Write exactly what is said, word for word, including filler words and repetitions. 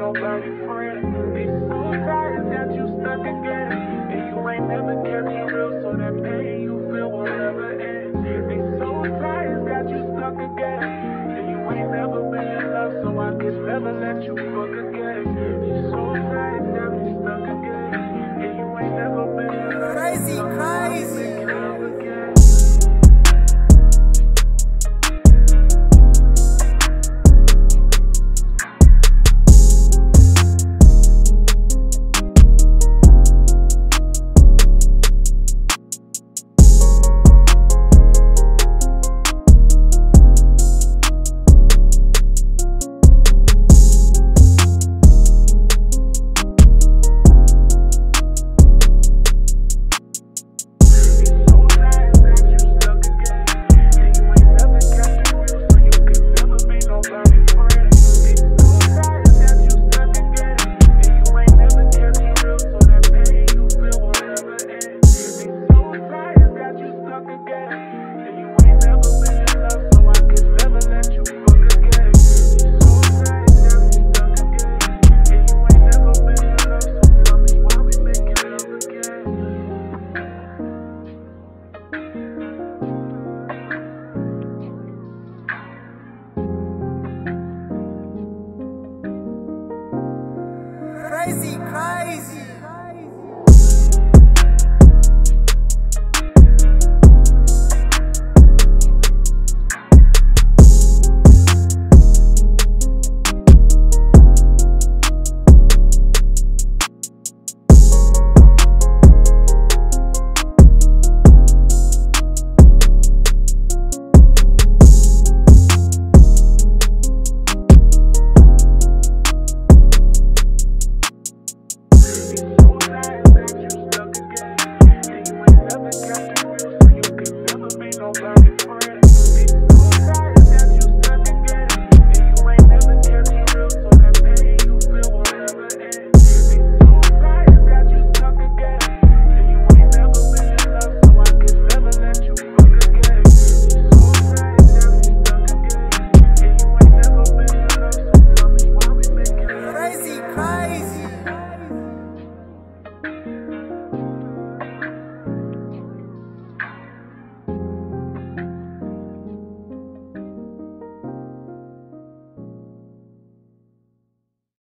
nobody friend. These suicides got you stuck again, and you ain't never kept it real, so that pain you feel will never end. These suicides got you stuck again, and you ain't never been in love, so I could never let you fuck again. These suicides got me stuck again, and you ain't never been in love. Crazy, crazy. Crazy, crazy. Never